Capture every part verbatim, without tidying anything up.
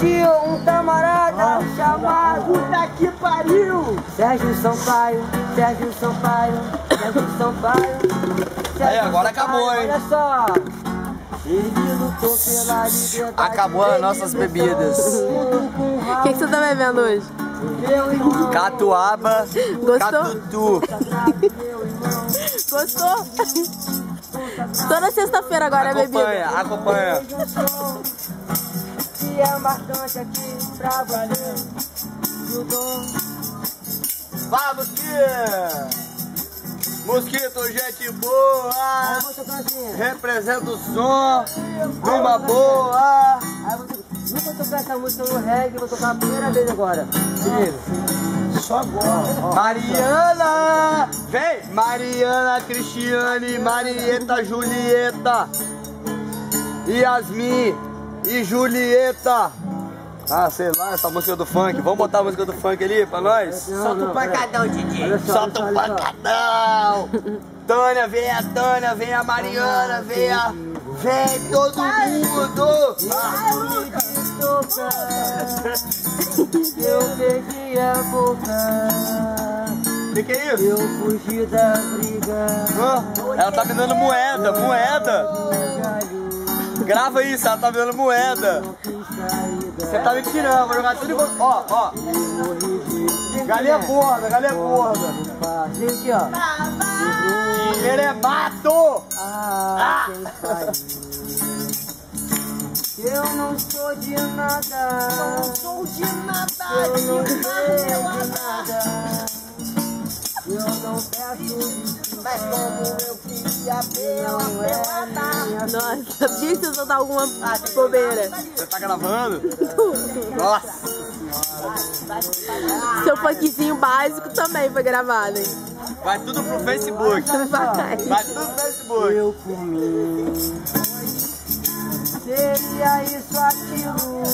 Tinha um camarada chamado Puta que pariu! Sérgio Sampaio, Sérgio Sampaio, Sérgio Sampaio. Aí, agora acabou, hein? Olha só. Ele lutou pela liberdade. Acabou as nossas bebidas. O que, que você tá bebendo hoje? Catuaba, Gostou? catutu. Gostou? Toda sexta-feira agora é bebida. Acompanha, acompanha. Que é marcante aqui pra você. Judô. Fala, Mosquito! Mosquito, gente boa! Representa o som, uma boa! Aí você nunca tocar essa música no reggae, vou tocar a primeira vez agora. Comigo. Só agora. Mariana! Vem! Mariana, Cristiane, Marieta, Julieta, Yasmin e Julieta. Ah, sei lá, essa música do funk. Vamos botar a música do funk ali pra nós? Solta o pancadão, Didi. Solta o pancadão! Tânia, vem a Tânia, vem a Mariana, vem a... Vem todo mundo! Eu perdi a boca. Que que é isso? Eu fugi da briga. Oh, ela tá me dando moeda, moeda! Grava isso, ela tá me dando moeda! Você tá me tirando, vou jogar tudo em você. Ó, ó! Galinha gorda, galinha gorda! Vem aqui, ó. Dinheiro é mato! Ah, quem faz? Eu não sou de nada. Não sou de nada, Eu não de sei de nada. nada. Eu não peço. Mas como eu queria ver ela pelada. Nossa, sabia que você soltar alguma bobeira? Você tá gravando? Nossa! Seu funkzinho básico também foi gravado, hein? Vai tudo pro Facebook! Vai. Vai tudo pro Facebook! Eu comi. Seria isso aquilo.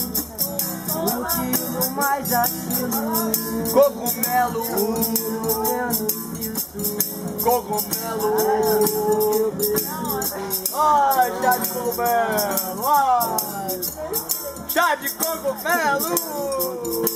Motivo mais aquilo. Cogumelo! Menos isso. Cogumelo! Ai, chá de cogumelo! Ai! Chá de cogumelo!